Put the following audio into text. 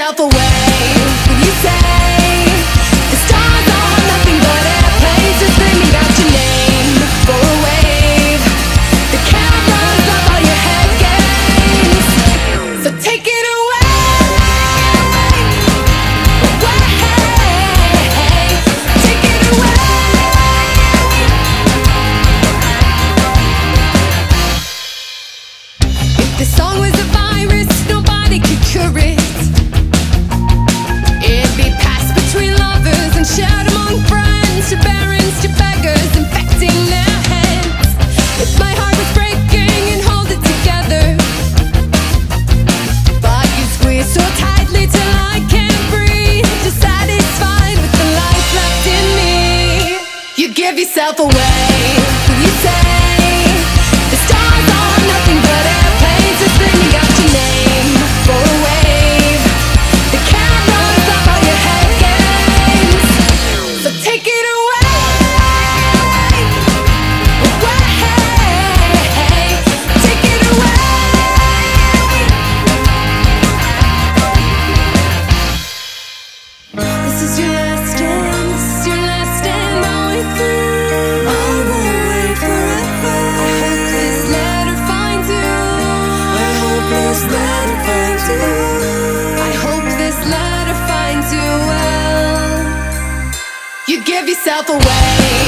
yourself away. You say the stars are nothing but airplanes just screaming out your name for a wave. The cameras love all your head games, so take it away. Take it away. If the song was a virus, nobody could cure it. It'd be passed between lovers and shared among friends, to barons, to beggars, infecting their heads. If my heart was breaking and hold it together, but you squeeze so tightly till I can't breathe, dissatisfied with the life left in me. You give yourself away. You say the stars are nothing but airplanes just screaming out your name for a wave. The cameras love all your head games, so take it away. Take it away. This is your last stand, this is your last stand all the way through. I won't wait forever. I hope this letter finds you. I hope this letter finds you. I hope this letter finds you well. You give yourself away.